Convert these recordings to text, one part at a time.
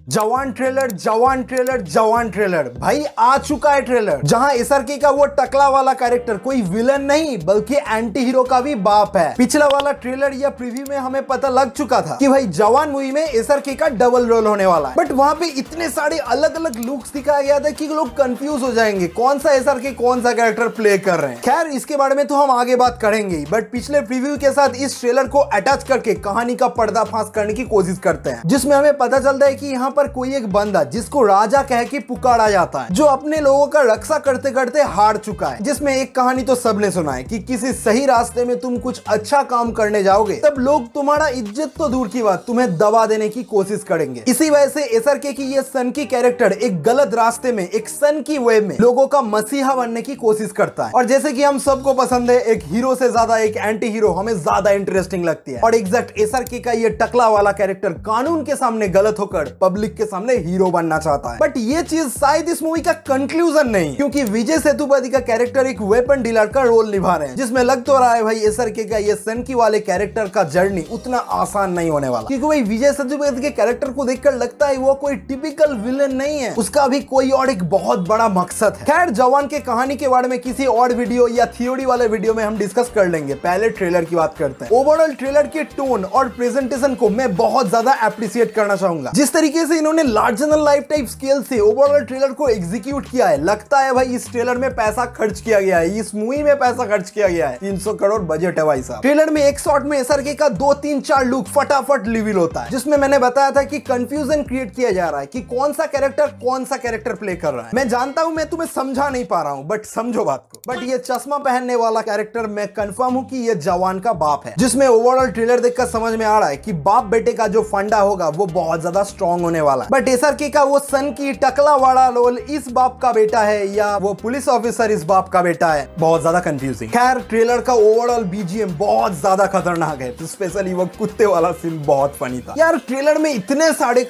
जवान ट्रेलर जवान ट्रेलर जवान ट्रेलर भाई आ चुका है ट्रेलर, जहां एसआरके का वो टकला वाला कैरेक्टर कोई विलन नहीं बल्कि एंटी हीरो का भी बाप है। पिछला वाला ट्रेलर या प्रीव्यू में हमें पता लग चुका था कि भाई जवान मूवी में एसआरके का डबल रोल होने वाला है, बट वहां पे इतने सारे अलग अलग लुक्स दिखाया गया था कि लोग कंफ्यूज हो जाएंगे कौन सा एसआरके कौन सा कैरेक्टर प्ले कर रहे हैं। खैर इसके बारे में तो हम आगे बात करेंगे, बट पिछले प्रीव्यू के साथ इस ट्रेलर को अटैच करके कहानी का पर्दाफाश करने की कोशिश करते हैं, जिसमें हमें पता चलता है कि यहाँ पर कोई एक बंदा जिसको राजा कह के पुकारा जाता है, जो अपने लोगों का रक्षा करते करते हार चुका है। जिसमें एक कहानी तो सबने सुना है कि किसी सही रास्ते में तुम कुछ अच्छा काम करने जाओगे तब लोग तुम्हारा इज्जत तो दूर की बात तुम्हें दबा देने की कोशिश करेंगे। इसी वजह से एसआरके की ये सन की कैरेक्टर एक गलत रास्ते में एक सन की वे में लोगों का मसीहा बनने की कोशिश करता है। और जैसे कि हम सबको पसंद है एक हीरो से ज्यादा एक एंटी हीरो हमें ज्यादा इंटरेस्टिंग लगती है, और एग्जैक्ट एसआरके का ये टकला वाला कैरेक्टर कानून के सामने गलत होकर पब्लिक के सामने हीरो बनना चाहता है। बट ये चीज शायद इस मूवी का कंक्लूजन नहीं, क्योंकि विजय सेतुपति का कैरेक्टर एक वेपन डीलर का रोल निभा रहे हैं, जिसमें लग तो रहा है भाई एसआरके का ये सनकी वाले कैरेक्टर का जर्नी उतना आसान नहीं होने वाला, क्योंकि भाई विजय सेतुपति के कैरेक्टर को देखकर लगता है वो कोई टिपिकल विलन नहीं है, उसका भी कोई और एक बहुत बड़ा मकसद है। खैर जवान के कहानी के बारे में किसी और वीडियो या थियोरी वाले वीडियो में हम डिस्कस कर लेंगे, पहले ट्रेलर की बात करते हैं। ओवरऑल ट्रेलर के टोन और प्रेजेंटेशन को मैं बहुत ज्यादा एप्रिशिएट करना चाहूंगा। जिस तरीके से इन्होंने larger than life type scale से ओवरऑल ट्रेलर को एग्जीक्यूट किया है, लगता है भाई इस ट्रेलर में पैसा खर्च किया गया है, इस मूवी में पैसा खर्च किया गया है। 300 करोड़ बजट है भाई साहब। ट्रेलर में एक शॉट में एसआरके का 2-3-4 लुक फटाफट रिवील होता है, जिसमें मैंने बताया था कि कंफ्यूजन क्रिएट किया जा रहा है कि कौन सा कैरेक्टर प्ले कर रहा है। मैं जानता हूं मैं तुम्हें समझा नहीं पा रहा हूं, बट समझो बात को। बट ये चश्मा पहनने वाला कैरेक्टर मैं कंफर्म हूं कि ये जवान का बाप है, जिसमें ओवरऑल ट्रेलर देखकर समझ में आ रहा है कि बाप बेटे का जो फंडा होगा वो बहुत ज्यादा स्ट्रॉन्ग होने वाला है। बट एसआरके का वो सन की टकला वाला रोल इस बाप का बेटा है या वो पुलिस ऑफिसर इस बाप का बेटा है, बहुत ज्यादा कंफ्यूजिंग। खैर ट्रेलर का ओवरऑल बीजीएम बहुत ज्यादा खतरनाक है, तो स्पेशली वो कुत्ते वाला सीन बहुत फनी था यार। ट्रेलर में इतने सारे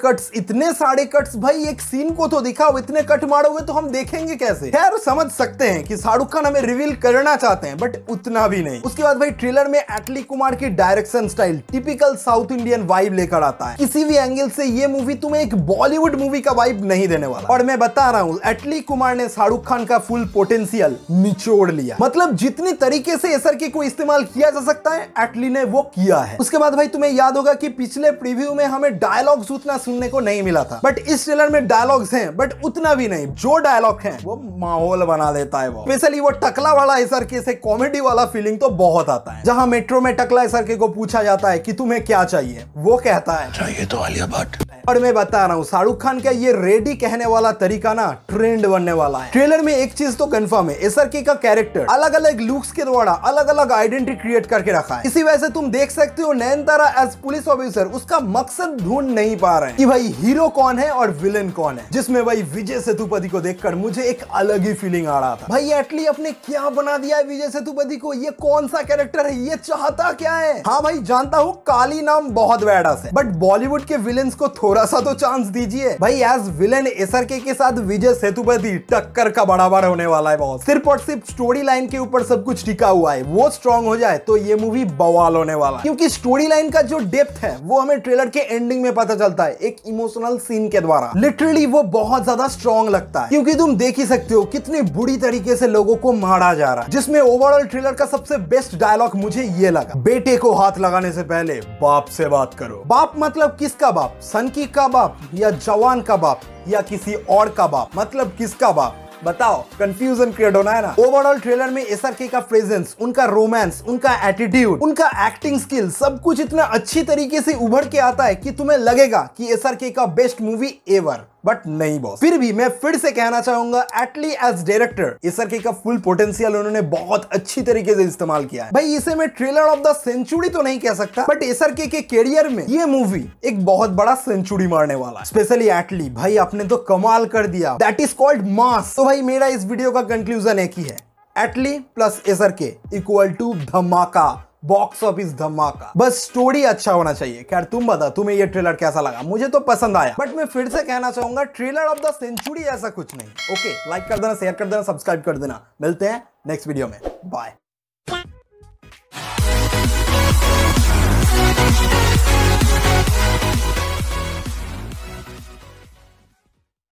कट्स भाई एक सीन को तो दिखाओ, इतने कट मारोगे तो हम देखेंगे कैसे। खैर समझ सकते हैं कि शाहरुख खान हमें रिवील करना चाहते हैं, बट उतना भी नहीं। उसके बाद भाई ट्रेलर में एटली कुमार की direction style typical south Indian vibe लेकर आता है। किसी भी एंगल से ये मूवी तुम्हें एक बॉलीवुड मूवी का वाइब नहीं देने वाला, और मैं बता रहा हूँ एटली कुमार ने शाहरुख खान का फुल पोटेंशियल निचोड़ लिया। मतलब जितनी तरीके से एसआरके को इस्तेमाल किया जा सकता है एटली ने वो किया है। उसके बाद भाई तुम्हें याद होगा कि पिछले प्रीव्यू में हमें डायलॉग्स उतना सुनने को नहीं मिला था, बट इस ट्रेलर में डायलॉग्स हैं, बट उतना भी नहीं। जो डायलॉग हैं वो माहौल बना देता है। वो स्पेशली वो टकला वाला एसआरके से कॉमेडी वाला फीलिंग तो बहुत आता है, जहां मेट्रो में टकला एसआरके को पूछा जाता है कि तुम्हें क्या चाहिए, वो कहता है चाहिए तो आलिया भट्ट। और मैं बता रहा हूँ शाहरुख खान का ये रेडी कहने वाला तरीका ना ट्रेंड बनने वाला है। ट्रेलर में एक चीज तो कंफर्म है, एसआरके का कैरेक्टर अलग अलग लुक्स के द्वारा अलग अलग आइडेंटिटी क्रिएट करके रखा है। इसी वजह से तुम देख सकते हो नयनतारा एज पुलिस ऑफिसर उसका मकसद ढूंढ नहीं पा रहे हैं कि भाई हीरो कौन है और विलेन कौन है, जिसमें भाई विजय सेतुपति को देखकर मुझे एक अलग ही फीलिंग आ रहा था। भाई एटली अपने क्या बना दिया है विजय सेतुपति को, ये कौन सा कैरेक्टर है, ये चाहता क्या है। हाँ भाई जानता हूँ काली नाम बहुत बैडास है, बट बॉलीवुड के विलेन्स को थोड़ा सा तो चांस दीजिए भाई। एज विलेन एसआरके के साथ विजय सेतुपति टक्कर का बराबर होने वाला है बॉस। सिर्फ और सिर्फ स्टोरी लाइन के ऊपर सब कुछ टिका हुआ है, वो स्ट्रॉन्ग हो जाए तो ये मूवी बवाल होने वाला है, क्योंकि स्टोरी लाइन का जो डेप्थ है वो हमें ट्रेलर के एंडिंग में पता चलता है एक इमोशनल सीन के द्वारा। लिटरली वो बहुत ज्यादा स्ट्रॉन्ग लगता है, क्योंकि तुम देख ही सकते हो कितनी बुरी तरीके से लोगों को मारा जा रहा है। जिसमें ओवरऑल ट्रेलर का सबसे बेस्ट डायलॉग मुझे ये लगा, बेटे को हाथ लगाने से पहले बाप से बात करो। बाप मतलब किसका बाप, सनकी का बाप या जवान का बाप या किसी और का बाप, मतलब किसका बाप बताओ। कंफ्यूजन क्रिएट होना है ना। ओवरऑल ट्रेलर में एसआरके का प्रेजेंस, उनका रोमांस, उनका एटीट्यूड, उनका एक्टिंग स्किल सब कुछ इतना अच्छी तरीके से उभर के आता है कि तुम्हें लगेगा कि एसआरके का बेस्ट मूवी एवर। बट नहीं बॉस, फिर भी मैं फिर से कहना चाहूंगा एटली एज डायरेक्टर एसआरके का फुल पोटेंशियल उन्होंने बहुत अच्छी तरीके से इस्तेमाल किया है। भाई इसे मैं ट्रेलर ऑफ द सेंचुरी तो नहीं कह सकता, बट एसआरके के कैरियर में ये मूवी एक बहुत बड़ा सेंचुरी मारने वाला है। स्पेशली एटली भाई आपने तो कमाल कर दिया, दैट इज कॉल्ड मास। तो भाई मेरा इस वीडियो का कंक्लूजन एक ही है, Atlee plus SRK equal to धमाका, बॉक्स ऑफिस धमाका। बस स्टोरी अच्छा होना चाहिए। खैर तुम बता तुम्हें ये ट्रेलर कैसा लगा, मुझे तो पसंद आया, बट मैं फिर से कहना चाहूंगा ट्रेलर ऑफ द सेंचुरी ऐसा कुछ नहीं। ओके लाइक कर देना, शेयर कर देना, सब्सक्राइब कर देना। मिलते हैं नेक्स्ट वीडियो में, बाय।